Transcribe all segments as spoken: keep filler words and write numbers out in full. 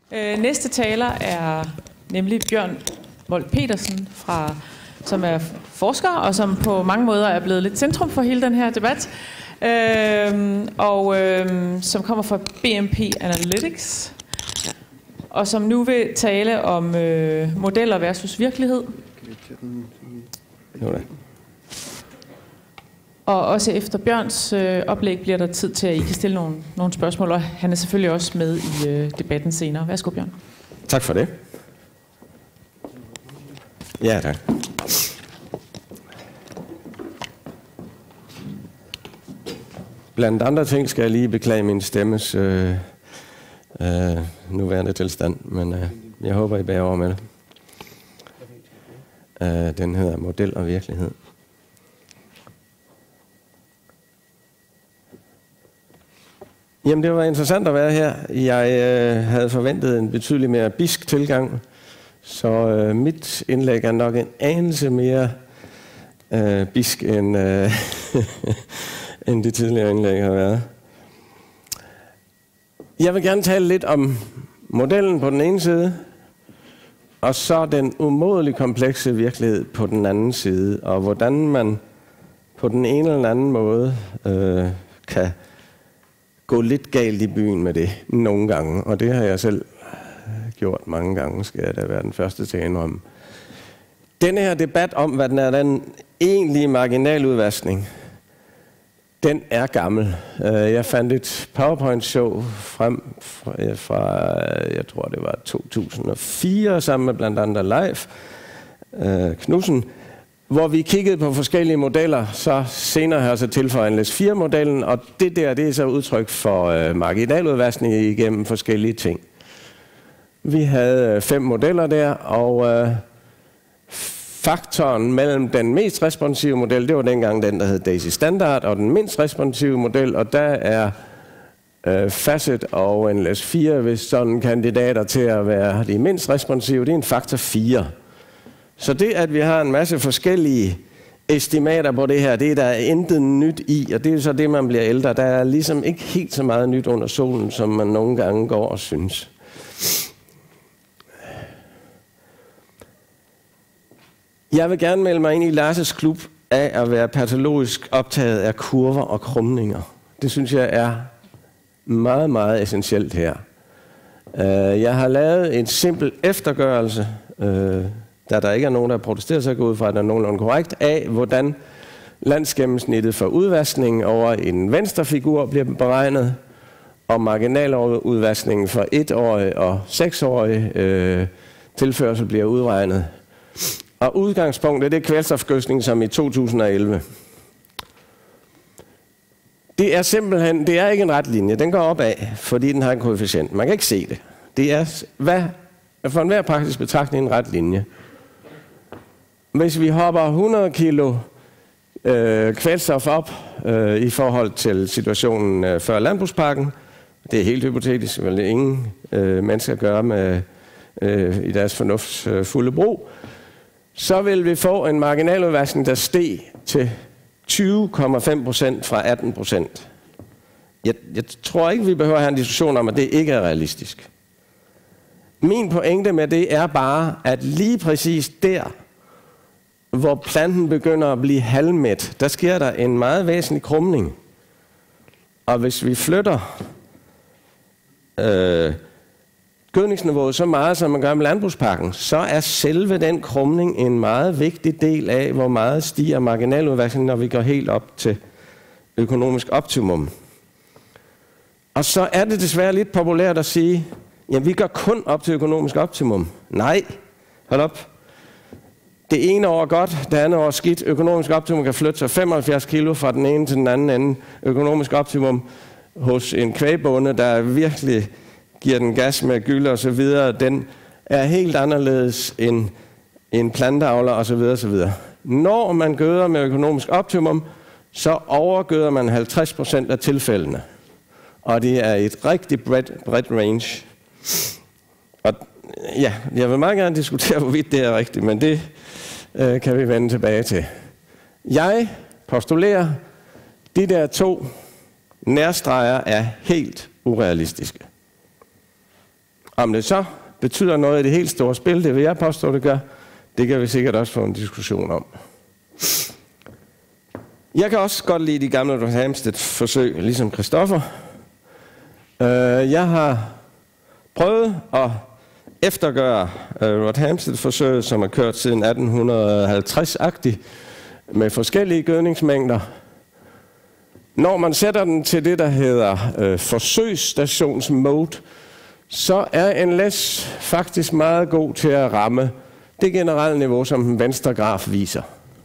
Øh, næste taler er nemlig Bjørn Molt Petersen, fra, som er forsker, og som på mange måder er blevet lidt centrum for hele den her debat, øh, og øh, som kommer fra B M P Analytics, og som nu vil tale om øh, modeller versus virkelighed. Og også efter Bjørns øh, oplæg bliver der tid til, at I kan stille nogle, nogle spørgsmål, og han er selvfølgelig også med i øh, debatten senere. Værsgo, Bjørn. Tak for det. Ja, tak. Blandt andre ting skal jeg lige beklage min stemmes øh, øh, nuværende tilstand, men øh, jeg håber, I bærer over med det. Øh, den hedder Model og Virkelighed. Jamen, det var interessant at være her. Jeg øh, havde forventet en betydelig mere bisk tilgang, så øh, mit indlæg er nok en anelse mere øh, bisk, end, øh, end de tidligere indlæg har været. Jeg vil gerne tale lidt om modellen på den ene side, og så den umådeligt komplekse virkelighed på den anden side, og hvordan man på den ene eller anden måde øh, kan gå lidt galt i byen med det nogle gange, og det har jeg selv gjort mange gange, skal jeg da være den første til at indrømme. Denne her debat om, hvad den er den egentlige marginaludvaskning, den er gammel. Jeg fandt et PowerPoint-show frem fra, jeg tror det var to tusind og fire, sammen med blandt andet Leif Knudsen, hvor vi kiggede på forskellige modeller. Så senere har jeg så tilføjet N L S fire modellen, og det der, det er så udtryk for øh, marginaludvaskning igennem forskellige ting. Vi havde fem modeller der, og øh, faktoren mellem den mest responsive model, det var dengang den, der hed Daisy Standard, og den mindst responsive model, og der er øh, Facet og N L S fire, hvis sådan kandidater til at være de mindst responsive, det er en faktor fire. Så det, at vi har en masse forskellige estimater på det her, det er der intet nyt i, og det er så det, man bliver ældre. Der er ligesom ikke helt så meget nyt under solen, som man nogle gange går og synes. Jeg vil gerne melde mig ind i Lars' klub af at være patologisk optaget af kurver og krumninger. Det synes jeg er meget, meget essentielt her. Jeg har lavet en simpel eftergørelse, da der ikke er nogen, der protesterer sig ud fra, at der er nogenlunde korrekt, af hvordan landsgennemsnittet for udvaskningen over en venstre figur bliver beregnet, og marginaludvaskningen for etårige og seksårige øh, tilførsel bliver udregnet. Og udgangspunktet det er kvælstofgødsning som i to tusind og elleve. Det er simpelthen, det er ikke en ret linje, den går opad, fordi den har en koefficient. Man kan ikke se det. Det er hvad, for enhver praktisk betragtning en ret linje. Hvis vi hopper hundrede kilo øh, kvælstof op øh, i forhold til situationen øh, før landbrugspakken, det er helt hypotetisk, vil ingen øh, mennesker gøre med, øh, i deres fornufts øh, fulde brug, så vil vi få en marginaludvaskning, der steg til tyve komma fem procent fra atten procent. Jeg, jeg tror ikke, vi behøver at have en diskussion om, at det ikke er realistisk. Min pointe med det er bare, at lige præcis der, hvor planten begynder at blive halvmæt, der sker der en meget væsentlig krumning. Og hvis vi flytter øh, gødningsniveauet så meget, som man gør med landbrugspakken, så er selve den krumning en meget vigtig del af, hvor meget stiger marginaludvaskningen, når vi går helt op til økonomisk optimum. Og så er det desværre lidt populært at sige, jamen vi går kun op til økonomisk optimum. Nej, hold op. Det ene år er godt, det andet år er skidt. Økonomisk optimum kan flytte sig femoghalvfjerds kilo fra den ene til den anden ende. Økonomisk optimum hos en kvægbonde, der virkelig giver den gas med gylde og så videre, den er helt anderledes end en planteavler og så videre og så videre. Når man gøder med økonomisk optimum, så overgøder man halvtreds procent af tilfældene. Og det er et rigtig bredt, bredt range. Og ja, jeg vil meget gerne diskutere, hvorvidt det er rigtigt, men det øh, kan vi vende tilbage til. Jeg postulerer, de der to nærstreger er helt urealistiske. Om det så betyder noget i det helt store spil, det vil jeg påstå, det gør, det kan vi sikkert også få en diskussion om. Jeg kan også godt lide de gamle Rothamsted-forsøg, ligesom Christoffer. Jeg har prøvet at eftergøre Rothamsted-forsøget, som er kørt siden atten halvtreds-agtigt, med forskellige gødningsmængder. Når man sætter den til det, der hedder øh, forsøgsstationsmode, så er N L E S faktisk meget god til at ramme det generelle niveau, som den venstre graf viser.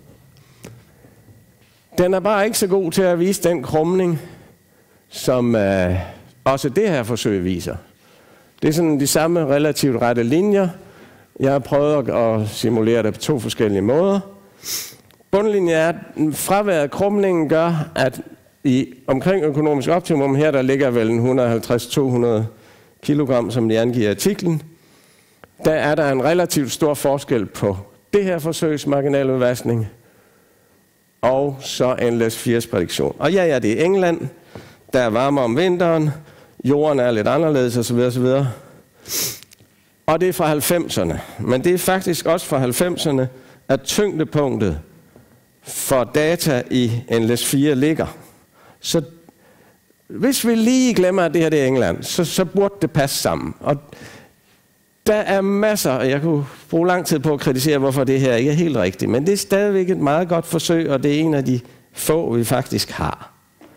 Den er bare ikke så god til at vise den krumning, som øh, også det her forsøg viser. Det er sådan de samme relativt rette linjer. Jeg har prøvet at simulere det på to forskellige måder. Bundlinjen er, at fraværet af krumningen gør, at i omkring økonomisk optimum her, der ligger vel et hundrede og halvtreds til to hundrede kilogram, som de angiver i artiklen, der er der en relativt stor forskel på det her forsøgs marginaludvaskning og så N L E S fires prædiktion. Og ja, ja, det er England, der er varmere om vinteren, jorden er lidt anderledes osv. osv. Og det er fra halvfemserne. Men det er faktisk også fra halvfemserne, at tyngdepunktet for data i N L E S fire ligger. Så hvis vi lige glemmer, at det her det er England, så, så burde det passe sammen. Og der er masser, og jeg kunne bruge lang tid på at kritisere, hvorfor det her ikke er helt rigtigt. Men det er stadigvæk et meget godt forsøg, og det er en af de få, vi faktisk har.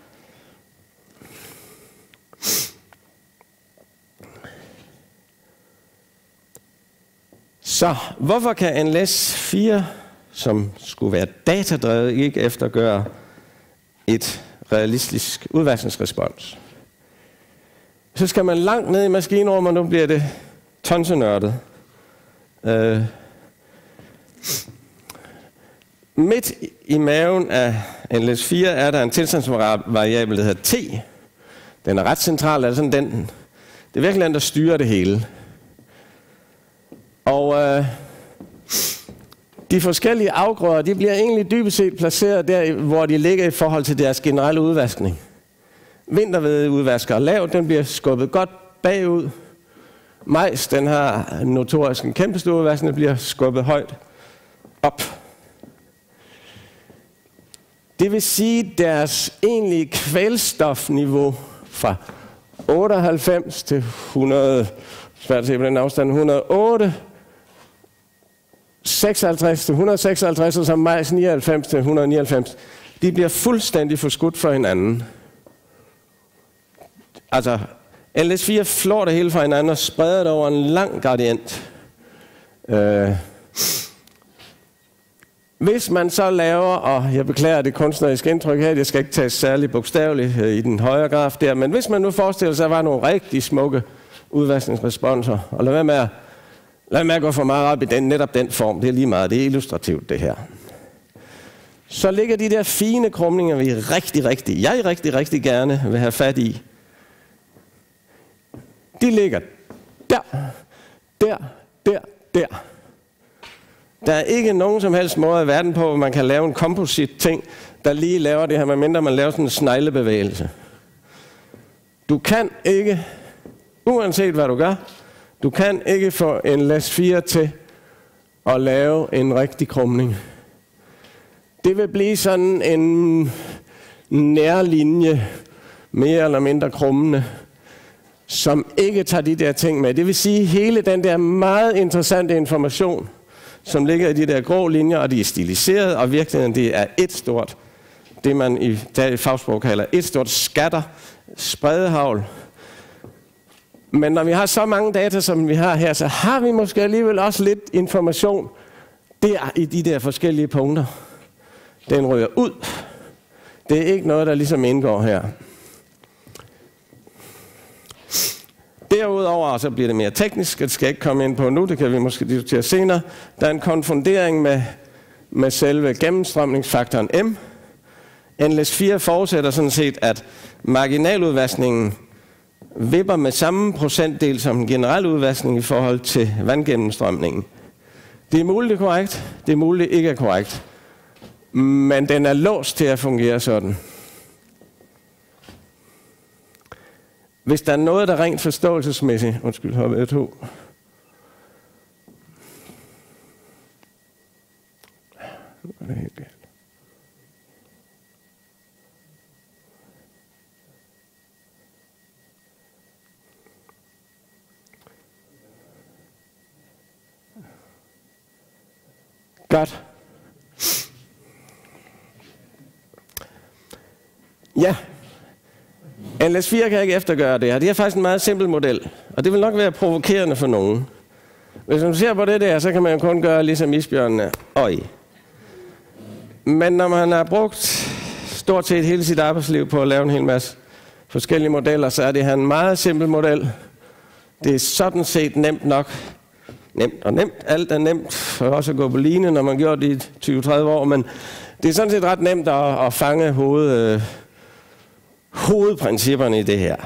Så hvorfor kan N L E S fire, som skulle være datadrevet, ikke eftergøre et realistisk udvaskningsrespons? Så skal man langt ned i maskinrummet, og nu bliver det tonsenørdet. Øh. Midt i maven af N L E S fire er der en tilstandsvariabel, der hedder T. Den er ret central, altså den, det er virkelig den, der styrer det hele. Og øh, de forskellige afgrøder, de bliver egentlig dybest set placeret der, hvor de ligger i forhold til deres generelle udvaskning. Vinterved udvasker lavt, den bliver skubbet godt bagud. Majs, den har notorisk en kæmpe stor udvaskning, den bliver skubbet højt op. Det vil sige, deres egentlige kvælstofniveau fra otteoghalvfems til hundrede, svært at se på den afstand, et hundrede og otte, seksoghalvtreds til et hundrede og seksoghalvtreds, og så majs nioghalvfems til et hundrede og nioghalvfems, de bliver fuldstændig forskudt for hinanden. Altså, N L E S fire flår det hele fra hinanden og spreder det over en lang gradient. Øh. Hvis man så laver, og jeg beklager det kunstneriske indtryk her, det skal ikke tages særlig bogstaveligt i den højre graf der, men hvis man nu forestiller sig, at der var nogle rigtig smukke udvaskningsresponser, og lad være med at, lad med at gå for meget op i den, netop den form, det er lige meget, det er illustrativt det her. Så ligger de der fine krumninger, vi rigtig, rigtig, jeg rigtig, rigtig gerne vil have fat i. De ligger der, der, der, der. Der er ikke nogen som helst måde i verden på, hvor man kan lave en composite-ting, der lige laver det her, medmindre man laver sådan en sneglebevægelse. Du kan ikke, uanset hvad du gør, du kan ikke få en N L E S fire til at lave en rigtig krumning. Det vil blive sådan en nærlinje, mere eller mindre krummende, som ikke tager de der ting med. Det vil sige, hele den der meget interessante information, som ligger i de der grå linjer, og de er stiliseret, og virkeligheden det er et stort, det man i, i fagsprog kalder et stort skatter, spredehavl. Men når vi har så mange data, som vi har her, så har vi måske alligevel også lidt information der i de der forskellige punkter. Den ryger ud. Det er ikke noget, der ligesom indgår her. Derudover så bliver det mere teknisk, det skal jeg ikke komme ind på nu, det kan vi måske diskutere senere. Der er en konfundering med, med selve gennemstrømningsfaktoren M. N L E S fire forudsætter sådan set, at marginaludvaskningen vipper med samme procentdel som den generelle udvaskning i forhold til vandgennemstrømningen. Det er muligt, det er korrekt. Det er muligt, det ikke er korrekt. Men den er låst til at fungere sådan. hvis der er noget, der rent forståelsesmæssigt, undskyld, har været to. Nu er det helt galt. Godt. Ja. N L S fire kan ikke eftergøre det her. Det er faktisk en meget simpel model, og det vil nok være provokerende for nogen. Hvis man ser på det der, så kan man jo kun gøre ligesom isbjørnene. Øj. Men når man har brugt stort set hele sit arbejdsliv på at lave en hel masse forskellige modeller, så er det her en meget simpel model. Det er sådan set nemt nok. Nemt og nemt. Alt er nemt for også at gå på line, når man gjorde det i tyve til tredive år, men det er sådan set ret nemt at, at fange hoved, øh, hovedprincipperne i det her.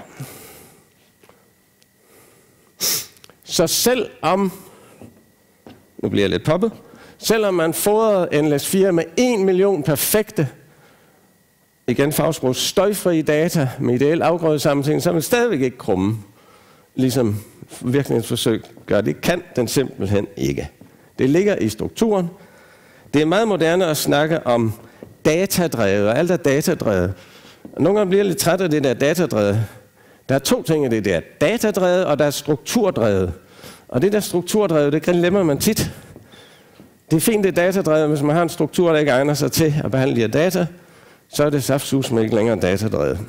Så selv om, nu bliver jeg lidt poppet, selvom man fodrede N L S fire med en million perfekte, igen fagsprog, støjfrie data med ideel afgrødesammensætning, så er man stadigvæk ikke krumme, ligesom virkningsforsøg gør. Det kan den simpelthen ikke. Det ligger i strukturen. Det er meget moderne at snakke om datadrevet, og alt er datadrevet. Nogle gange bliver lidt træt af det der datadrevet. Der er to ting i det der. Datadrevet, og der er strukturdrevet. Og det der strukturdrevet, det glemmer man tit. Det er fint, det er datadrevet, hvis man har en struktur, der ikke egner sig til at behandle de her data, så er det saftsus med ikke længere datadrevet.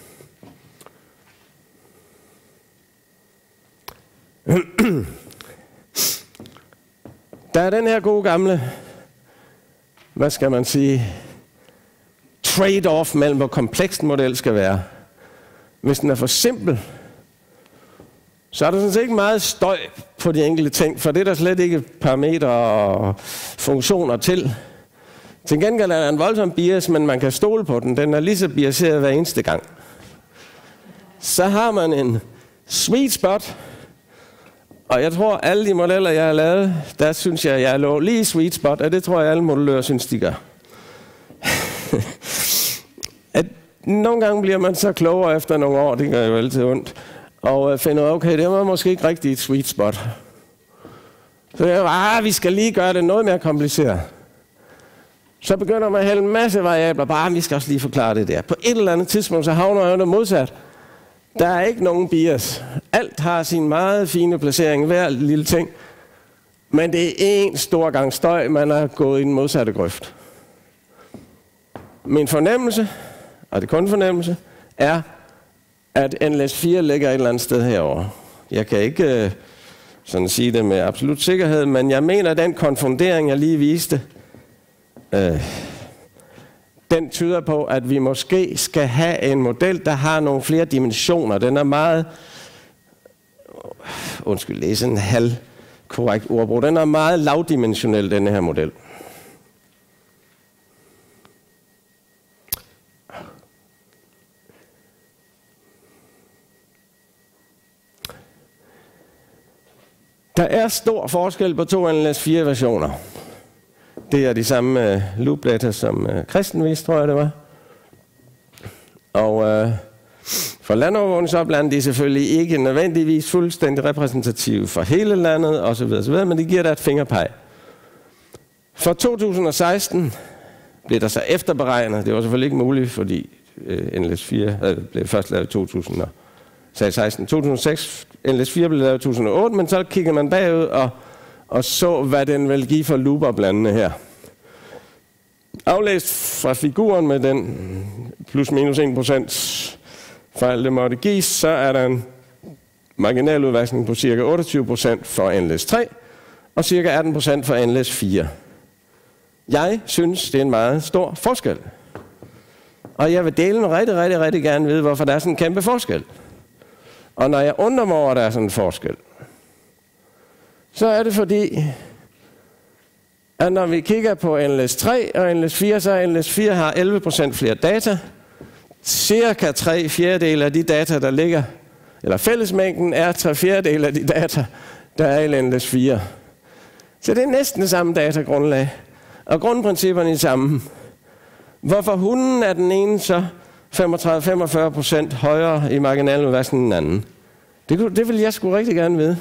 Der er den her gode gamle, hvad skal man sige, trade-off mellem, hvor kompleks en model skal være. Hvis den er for simpel, så er der sådan set ikke meget støj på de enkelte ting, for det er der slet ikke parametre og funktioner til. Til gengæld er der en voldsom bias, men man kan stole på den. Den er lige så biaseret hver eneste gang. Så har man en sweet spot, og jeg tror, alle de modeller, jeg har lavet, der synes jeg, jeg lå lige sweet spot, og det tror jeg, alle modellører synes, de gør. At nogle gange bliver man så klogere efter nogle år, det gør jo altid ondt, og finder ud af, okay, det var måske ikke rigtig et sweet spot. Så jeg ah, vi skal lige gøre det noget mere kompliceret. Så begynder man at hælde en masse variabler, bare vi skal også lige forklare det der. På et eller andet tidspunkt, så havner jeg det modsat. Der er ikke nogen bias. Alt har sin meget fine placering, hver lille ting. Men det er en stor gang støj, man er gået i den modsatte grøft. Min fornemmelse, og det er kun fornemmelse, er, at N L S fire ligger et eller andet sted herovre. Jeg kan ikke øh, sådan sige det med absolut sikkerhed, men jeg mener, at den konfundering, jeg lige viste, øh, den tyder på, at vi måske skal have en model, der har nogle flere dimensioner. Den er meget, undskyld, det er sådan en halv korrekt ordbrug, den er meget lavdimensionel, denne her model. Der er stor forskel på to N L S fire versioner. Det er de samme uh, loop data, som uh, Christen viste, tror jeg det var. Og uh, for landovervågningsoplandet de er selvfølgelig ikke nødvendigvis fuldstændig repræsentative for hele landet osv., osv., men det giver der et fingerpeg. For to tusind og seksten blev der så efterberegnet. Det var selvfølgelig ikke muligt, fordi uh, N L S fire uh, blev først lavet i to tusind og seksten. to tusind og seks, N L S fire blev lavet i to tusind og otte, men så kiggede man bagud og og så, hvad den vil give for loop-oplandene her. Aflæst fra figuren med den plus minus en procent fejl, det måtte gives, så er der en marginaludvaskning på ca. otteogtyve procent for N L S tre og ca. atten procent for N L S fire. Jeg synes, det er en meget stor forskel. Og jeg vil dele rigtig, rigtig, rigtig gerne vide, hvorfor der er sådan en kæmpe forskel. Og når jeg undrer mig over, at der er sådan en forskel, så er det fordi, at når vi kigger på N L S tre og N L S fire, så N L S fire har elleve procent flere data. Cirka tre fjerdedele af de data, der ligger, eller fællesmængden er tre fjerdedele af de data, der er i N L S fire. Så det er næsten det samme datagrundlag. Og grundprincipperne er de samme. Hvorfor hunden er den ene så femogtredive til femogfyrre procent højere i marginaludvaskning end den anden. Det, det vil jeg sgu rigtig gerne vide.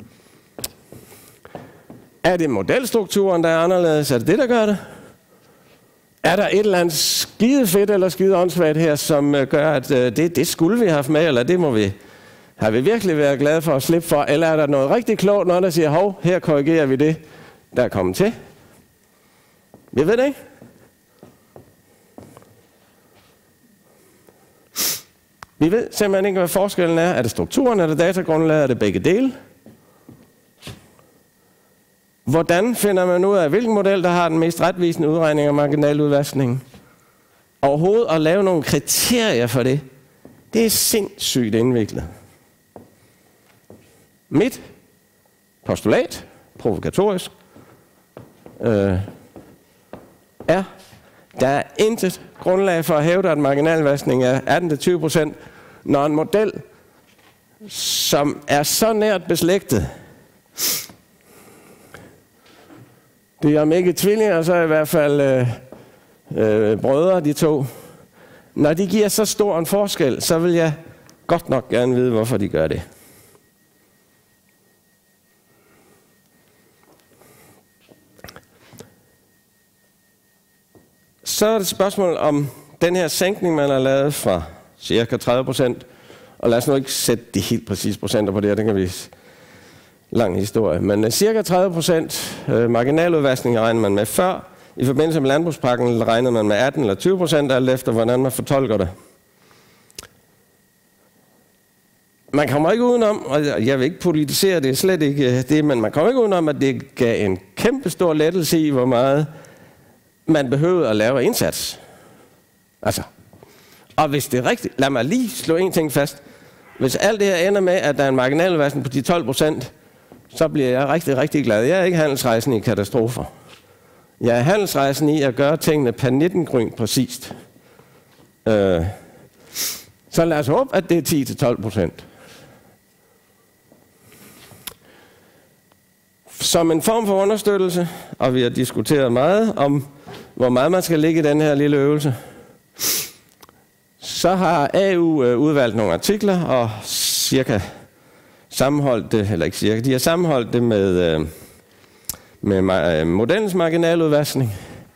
Er det modelstrukturen, der er anderledes? Er det det, der gør det? Er der et eller andet skide fedt eller skide åndssvagt her, som gør, at det, det skulle vi have haft med, eller det må vi, har vi virkelig været glade for at slippe for? Eller er der noget rigtig klogt, når der siger, hov, her korrigerer vi det, der er kommet til? Jeg ved det ikke. Vi ved simpelthen ikke, hvad forskellen er. Er det strukturen, er det datagrundlaget, er det begge dele? Hvordan finder man ud af, hvilken model, der har den mest retvisende udregning af marginaludvaskningen? Overhovedet at lave nogle kriterier for det, det er sindssygt indviklet. Mit postulat, provokatorisk, øh, er, der er intet grundlag for at hævde, at marginaludvaskning er atten til tyve procent, når en model, som er så nært beslægtet, det er om ikke tvillinger, så i hvert fald øh, øh, brødre, de to. Når de giver så stor en forskel, så vil jeg godt nok gerne vide, hvorfor de gør det. Så er det et spørgsmål om den her sænkning, man har lavet fra cirka tredive procent. Og lad os nu ikke sætte de helt præcise procenter på det her, det kan vi lang historie. Men cirka tredive procent marginaludvaskning regner man med før. I forbindelse med landbrugspakken regner man med atten eller tyve procent, alt efter hvordan man fortolker det. Man kommer ikke udenom, og jeg vil ikke politisere det, slet ikke det, men man kommer ikke udenom, at det gav en kæmpe stor lettelse i, hvor meget man behøvede at lave indsats. Altså, og hvis det er rigtigt, lad mig lige slå en ting fast. Hvis alt det her ender med, at der er en marginaludvaskning på de tolv procent, så bliver jeg rigtig, rigtig glad. Jeg er ikke handelsrejsende i katastrofer. Jeg er handelsrejsende i at gøre tingene per nitten-gryn præcist. Øh. Så lad os håbe, at det er ti til tolv procent. Som en form for understøttelse, og vi har diskuteret meget om, hvor meget man skal ligge i den her lille øvelse, så har A U udvalgt nogle artikler og cirka sammenholdt det, eller ikke cirka, de har sammenholdt det med, med modellens marginaludvaskning.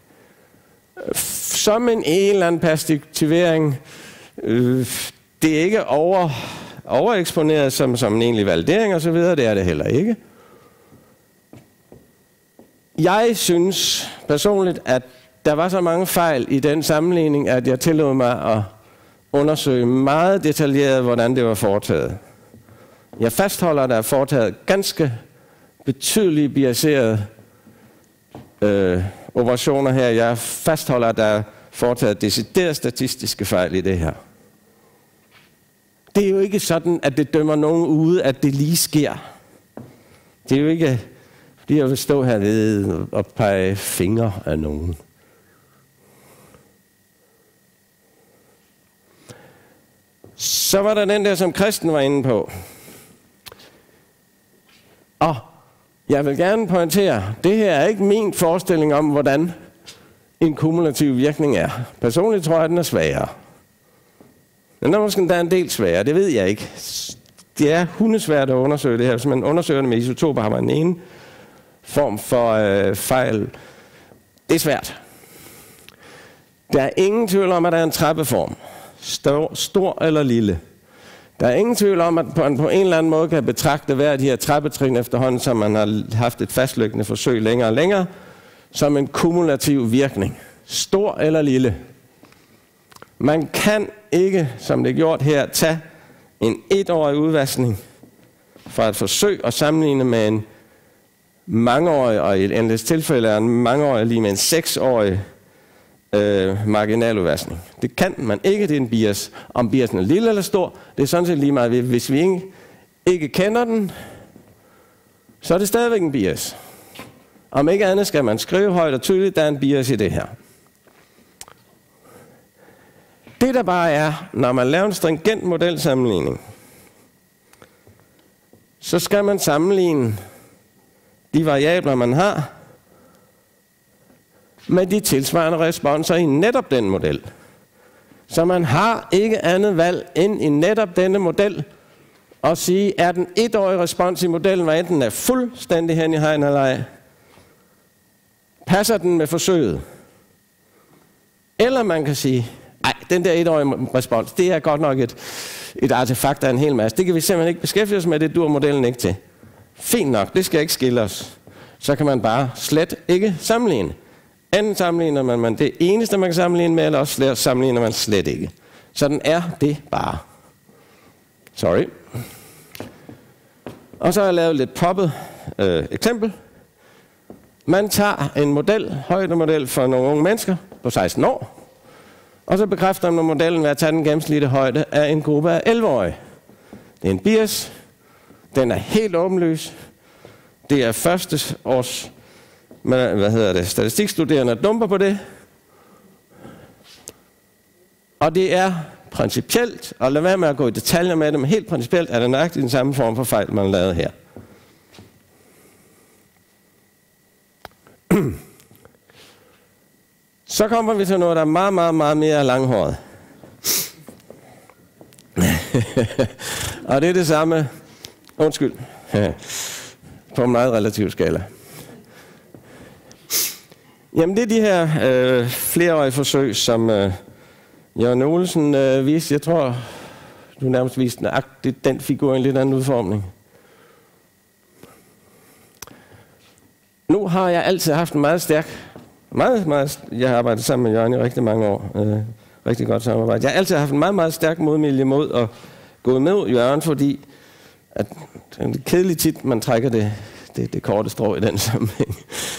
Som en eller anden perspektivering. Det er ikke over, overeksponeret som, som en egentlig validering osv., det er det heller ikke. Jeg synes personligt, at der var så mange fejl i den sammenligning, at jeg tillod mig at undersøge meget detaljeret, hvordan det var foretaget. Jeg fastholder, at der er foretaget ganske betydelige biaserede øh, operationer her. Jeg fastholder, at der er foretaget deciderede statistiske fejl i det her. Det er jo ikke sådan, at det dømmer nogen ude, at det lige sker. Det er jo ikke, fordi jeg vil stå hernede og pege fingre af nogen. Så var der den der, som Kristen var inde på. Og jeg vil gerne pointere, det her er ikke min forestilling om, hvordan en kumulativ virkning er. Personligt tror jeg, at den er svagere. Den er måske endda en del sværere, det ved jeg ikke. Det er hundesvært at undersøge det her. Hvis man undersøger det med isotoper, har man en ene form for øh, fejl. Det er svært. Der er ingen tvivl om, at der er en trappeform. Stor, stor eller lille. Der er ingen tvivl om, at man på en eller anden måde kan betragte hver af de her trappetrin efterhånden, som man har haft et fastlæggende forsøg længere og længere, som en kumulativ virkning. Stor eller lille. Man kan ikke, som det er gjort her, tage en etårig udvaskning fra et forsøg og sammenligne med en mangeårig, og i et endeligt tilfælde er en mangeårig lige med en seksårig øh, marginaludvaskning. Det kan man ikke, det er en bias. Om biasen er lille eller stor, det er sådan set lige meget. Hvis vi ikke, ikke kender den, så er det stadigvæk en bias. Om ikke andet skal man skrive højt og tydeligt, der er en bias i det her. Det der bare er, når man laver en stringent modelsammenligning, så skal man sammenligne de variabler, man har, med de tilsvarende responser i netop den model. Så man har ikke andet valg end i netop denne model at sige, er den etårige respons i modellen, hvad enten er fuldstændig hen i hegn eller ej, passer den med forsøget? Eller man kan sige, nej, den der etårige respons, det er godt nok et, et artefakt af en hel masse. Det kan vi simpelthen ikke beskæftige os med, det dur modellen ikke til. Fint nok, det skal ikke skille os. Så kan man bare slet ikke sammenligne. Enten sammenligner man, man det eneste, man kan sammenligne med, eller også sammenligner man slet ikke. Sådan er det bare. Sorry. Og så har jeg lavet lidt poppet øh, eksempel. Man tager en model, højdemodel for nogle unge mennesker på seksten år, og så bekræfter man modellen ved at tage den gennemsnitlige højde af en gruppe af elleve-årige. Det er en bias. Den er helt åbenlys. Det er første års hvad hedder det, statistikstuderende, der dumper på det. Og det er principielt, og lad være med at gå i detaljer med det, men helt principielt er det nøjagtigt den samme form for fejl, man har lavet her. Så kommer vi til noget, der er meget, meget, meget mere langhåret. Og det er det samme, undskyld, på en meget relativ skala. Jamen det er de her øh, flereårige forsøg, som øh, Jørgen Olsen øh, viste. Jeg tror, du nærmest viste nøjagtigt den figur i en lidt anden udformning. Nu har jeg altid haft en meget stærk, meget, meget, jeg har arbejdet sammen med Jørgen i rigtig mange år, øh, rigtig godt samarbejde. Jeg har altid haft en meget, meget stærk modvilje mod at gå med Jørgen, fordi at, det er kedeligt tit, man trækker det, det, det korte strå i den sammenhæng.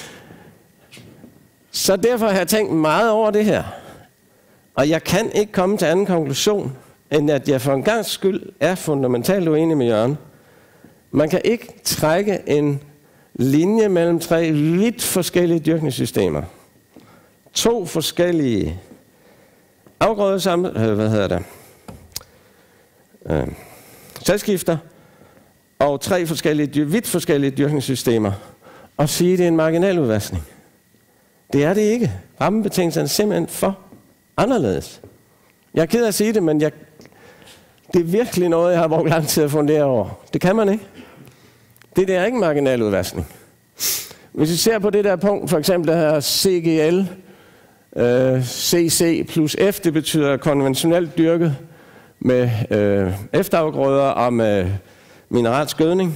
Så derfor har jeg tænkt meget over det her. Og jeg kan ikke komme til anden konklusion, end at jeg for en gangs skyld er fundamentalt uenig med Jørgen. Man kan ikke trække en linje mellem tre vidt forskellige dyrkningssystemer. To forskellige afgrødesamle, øh, hvad hedder det, øh, selvskifter, og tre forskellige, vidt forskellige dyrkningssystemer, og sige, at det er en marginal udvaskning. Det er det ikke. Rammebetingelserne er simpelthen for anderledes. Jeg er ked af at sige det, men jeg, det er virkelig noget, jeg har brugt lang tid at fundere over. Det kan man ikke. Det der er ikke en marginal udvaskning. Hvis vi ser på det der punkt, for eksempel det her C G L, øh, C C plus F, det betyder konventionelt dyrket med øh, efterafgrøder og med mineralsk gødning.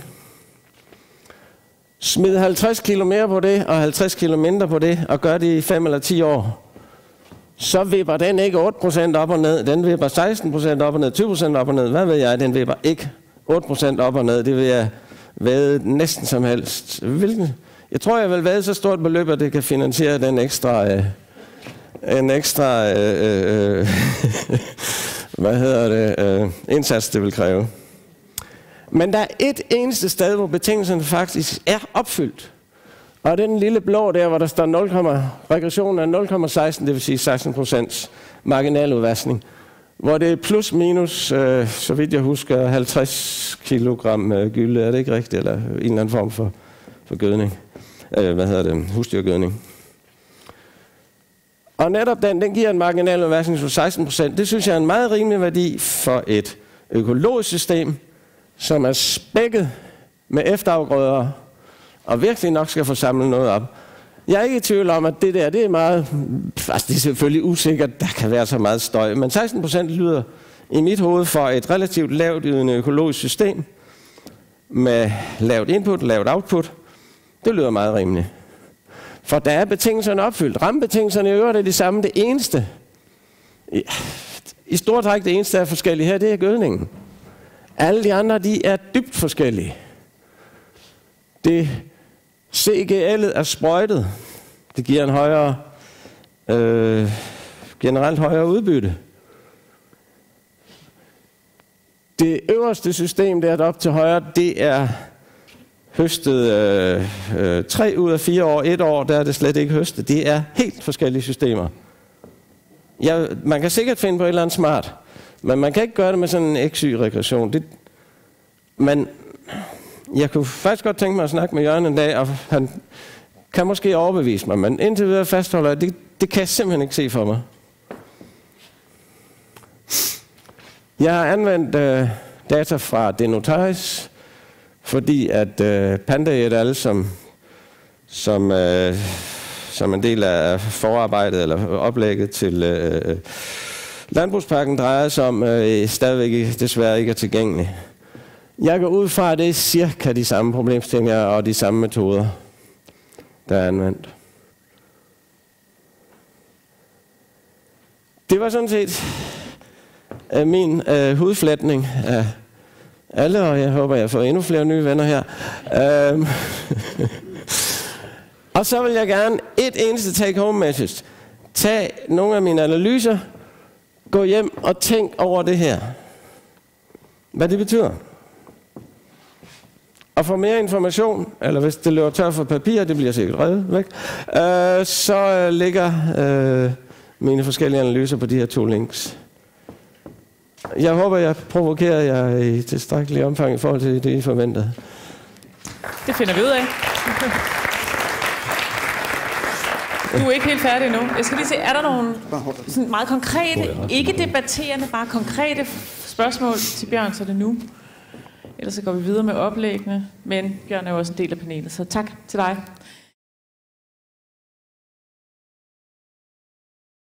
Smid halvtreds kilo mere på det, og halvtreds kilo mindre på det, og gør det i fem eller ti år. Så vipper den ikke otte procent op og ned, den vipper seksten procent op og ned, tyve procent op og ned. Hvad ved jeg, den vipper ikke otte procent op og ned, det vil jeg væde næsten som helst. Hvilken? Jeg tror, jeg vil væde så stort beløb, at det kan finansiere den ekstra, øh, en ekstra, øh, øh, hvad hedder det, øh, indsats, det vil kræve. Men der er et eneste sted, hvor betingelserne faktisk er opfyldt. Og det er den lille blå der, hvor der står nul, regressionen er nul komma seksten, det vil sige seksten procent marginaludvaskning. Hvor det er plus minus, øh, så vidt jeg husker, halvtreds kilogram øh, gylde, er det ikke rigtigt? Eller en eller anden form for, for gødning. Øh, hvad hedder det? Husdyrgødning. Og netop den, den giver en marginaludvaskning på seksten procent. Det synes jeg er en meget rimelig værdi for et økologisk system, som er spækket med efterafgrøder, og virkelig nok skal få samlet noget op. Jeg er ikke i tvivl om, at det der, det er meget, altså det er selvfølgelig usikkert, der kan være så meget støj, men seksten procent lyder i mit hoved for et relativt lavt ydende økologisk system, med lavt input, lavt output. Det lyder meget rimeligt. For der er betingelserne opfyldt. Rammebetingelserne i øvrigt er de samme. Det eneste, i, i stort træk det eneste, der er forskellige her, det er gødningen. Alle de andre, de er dybt forskellige. Det C G L'et er sprøjtet. Det giver en højere, øh, generelt højere udbytte. Det øverste system, der er deroppe til højre, det er høstet øh, øh, tre ud af fire år, et år, der er det slet ikke høstet. Det er helt forskellige systemer. Ja, man kan sikkert finde på et eller andet smart, men man kan ikke gøre det med sådan en X Y-regression. Det, men jeg kunne faktisk godt tænke mig at snakke med Jørgen en dag, og han kan måske overbevise mig, men indtil videre fastholder jeg, det, det kan jeg simpelthen ikke se for mig. Jeg har anvendt øh, data fra Denotaris, fordi at øh, Panda et al, som, som, øh, som en del af forarbejdet eller oplægget til øh, landbrugspakken drejer sig om, øh, stadigvæk desværre ikke er tilgængelig. Jeg går ud fra, at det er cirka de samme problemstillinger og de samme metoder, der er anvendt. Det var sådan set øh, min øh, hudflætning af alle, og jeg håber, jeg får endnu flere nye venner her. Øhm. Og så vil jeg gerne et eneste take-home message. Tag nogle af mine analyser, gå hjem og tænk over det her. Hvad det betyder. Og for mere information, eller hvis det løber tør for papir, det bliver sikkert reddet væk, øh, så øh, ligger øh, mine forskellige analyser på de her to links. Jeg håber, jeg provokerer jer i tilstrækkelig omfang i forhold til det, I forventede. Det finder vi ud af. Du er ikke helt færdig endnu. Jeg skal lige se, er der nogle sådan meget konkrete, ikke debatterende, bare konkrete spørgsmål til Bjørn, så er det nu. Ellers så går vi videre med oplæggene, men Bjørn er jo også en del af panelet, så tak til dig.